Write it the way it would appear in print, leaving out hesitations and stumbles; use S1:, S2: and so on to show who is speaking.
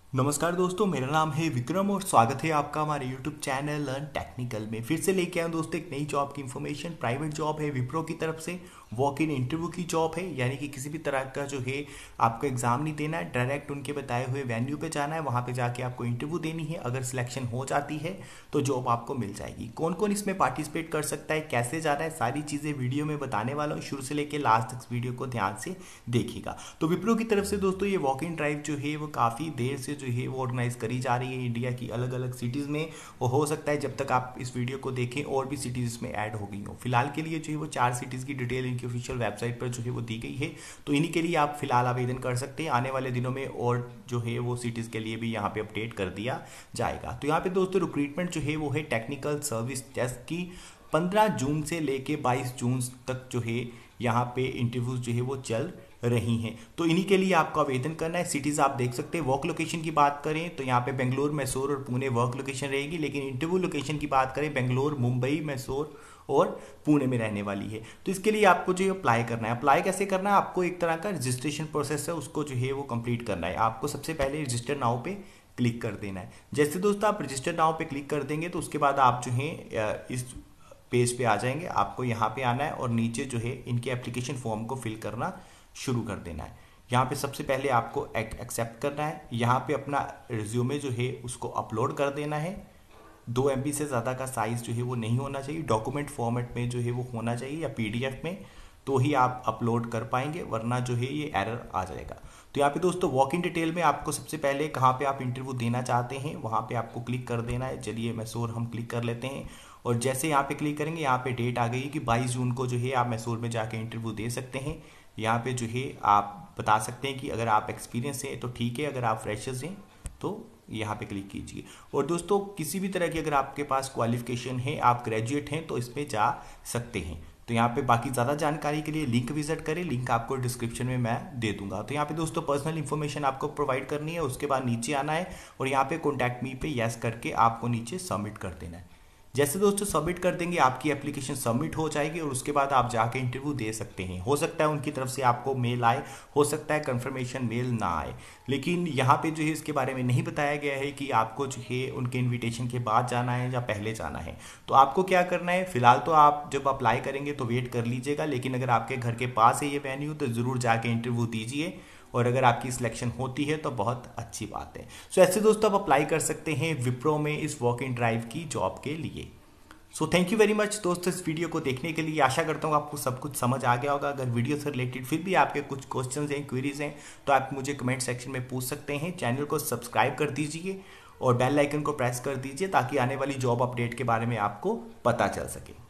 S1: नमस्कार दोस्तों, मेरा नाम है विक्रम और स्वागत है आपका हमारे YouTube चैनल लर्न टेक्निकल में। फिर से लेके आया दोस्तों एक नई जॉब की इन्फॉर्मेशन। प्राइवेट जॉब है, विप्रो की तरफ से वॉक इन इंटरव्यू की जॉब है, यानी कि किसी भी तरह का जो है आपको एग्जाम नहीं देना है, डायरेक्ट उनके बताए हुए वेन्यू पे जाना है, वहाँ पे जाके आपको इंटरव्यू देनी है। अगर सिलेक्शन हो जाती है तो जॉब आपको मिल जाएगी। कौन कौन इसमें पार्टिसिपेट कर सकता है, कैसे जाना है, सारी चीज़ें वीडियो में बताने वाला हूँ। शुरू से लेकर लास्ट तक वीडियो को ध्यान से देखिएगा। तो विप्रो की तरफ से दोस्तों ये वॉक इन ड्राइव जो है वो काफ़ी देर से जो है वो ऑर्गेनाइज करी जा रही है इंडिया की अलग अलग सिटीज़ में। वो हो सकता है जब तक आप इस वीडियो को देखें और भी सिटीज़ इसमें ऐड हो गई हो। फिलहाल के लिए जो है वो 4 सिटीज़ की डिटेल इनकी ऑफिशियल वेबसाइट पर जो है वो दी गई है, तो इन्हीं के लिए आप फिलहाल आवेदन कर सकते हैं। आने वाले दिनों में और जो है वो सिटीज़ के लिए भी यहाँ पे अपडेट कर दिया जाएगा। तो यहाँ पे दोस्तों रिक्रूटमेंट जो है वो है टेक्निकल सर्विस डेस्क की। 15 जून से लेके 22 जून तक जो है यहाँ पे इंटरव्यूज जो है वो चल रही हैं। तो इन्हीं के लिए आपको आवेदन करना है। सिटीज़ आप देख सकते हैं। वर्क लोकेशन की बात करें तो यहाँ पे बेंगलोर, मैसूर और पुणे वर्क लोकेशन रहेगी, लेकिन इंटरव्यू लोकेशन की बात करें बेंगलोर, मुंबई, मैसूर और पुणे में रहने वाली है। तो इसके लिए आपको जो है अप्लाई करना है। अप्लाई कैसे करना है, आपको एक तरह का रजिस्ट्रेशन प्रोसेस है, उसको जो है वो कंप्लीट करना है। आपको सबसे पहले रजिस्टर नाउ पे क्लिक कर देना है। जैसे दोस्तों आप रजिस्टर नाउ पे क्लिक कर देंगे तो उसके बाद आप जो है इस पेज पे आ जाएंगे। आपको यहाँ पे आना है और नीचे जो है इनके एप्लीकेशन फॉर्म को फिल करना शुरू कर देना है। यहाँ पे सबसे पहले आपको एक्सेप्ट करना है। यहाँ पे अपना रिज्यूमे जो है उसको अपलोड कर देना है। 2 MB से ज़्यादा का साइज़ जो है वो नहीं होना चाहिए। डॉक्यूमेंट फॉर्मेट में जो है वो होना चाहिए या PDF में, तो ही आप अपलोड कर पाएंगे, वरना जो है ये एरर आ जाएगा। तो यहाँ पे दोस्तों वॉक इन डिटेल में आपको सबसे पहले कहाँ पे आप इंटरव्यू देना चाहते हैं वहाँ पे आपको क्लिक कर देना है। चलिए मैसूर हम क्लिक कर लेते हैं और जैसे यहाँ पे क्लिक करेंगे यहाँ पे डेट आ गई कि 22 जून को जो है आप मैसूर में जाके इंटरव्यू दे सकते हैं। यहाँ पे जो है आप बता सकते हैं कि अगर आप एक्सपीरियंस हैं तो ठीक है, अगर आप फ्रेशर्स हैं तो यहाँ पे क्लिक कीजिए। और दोस्तों किसी भी तरह की अगर आपके पास क्वालिफिकेशन है, आप ग्रेजुएट हैं, तो इस पर जा सकते हैं। तो यहाँ पे बाकी ज़्यादा जानकारी के लिए लिंक विजिट करें, लिंक आपको डिस्क्रिप्शन में मैं दे दूंगा। तो यहाँ पे दोस्तों पर्सनल इन्फॉर्मेशन आपको प्रोवाइड करनी है, उसके बाद नीचे आना है और यहाँ पे कॉन्टैक्ट मी पे यस करके आपको नीचे सबमिट कर देना है। जैसे दोस्तों सबमिट कर देंगे आपकी एप्लीकेशन सबमिट हो जाएगी और उसके बाद आप जाके इंटरव्यू दे सकते हैं। हो सकता है उनकी तरफ से आपको मेल आए, हो सकता है कंफर्मेशन मेल ना आए, लेकिन यहाँ पे जो है इसके बारे में नहीं बताया गया है कि आपको जो है उनके इन्विटेशन के बाद जाना है या पहले जाना है। तो आपको क्या करना है, फिलहाल तो आप जब अप्लाई करेंगे तो वेट कर लीजिएगा, लेकिन अगर आपके घर के पास है ये वेन्यू तो ज़रूर जाके इंटरव्यू दीजिए और अगर आपकी सिलेक्शन होती है तो बहुत अच्छी बात है। सो ऐसे दोस्तों आप अप्लाई कर सकते हैं विप्रो में इस वॉक इन ड्राइव की जॉब के लिए। So thank you very much दोस्तों इस वीडियो को देखने के लिए। आशा करता हूँ आपको सब कुछ समझ आ गया होगा। अगर वीडियो से रिलेटेड फिर भी आपके कुछ क्वेश्चंस हैं, क्वेरीज हैं, तो आप मुझे कमेंट सेक्शन में पूछ सकते हैं। चैनल को सब्सक्राइब कर दीजिए और बेल आइकन को प्रेस कर दीजिए ताकि आने वाली जॉब अपडेट के बारे में आपको पता चल सके।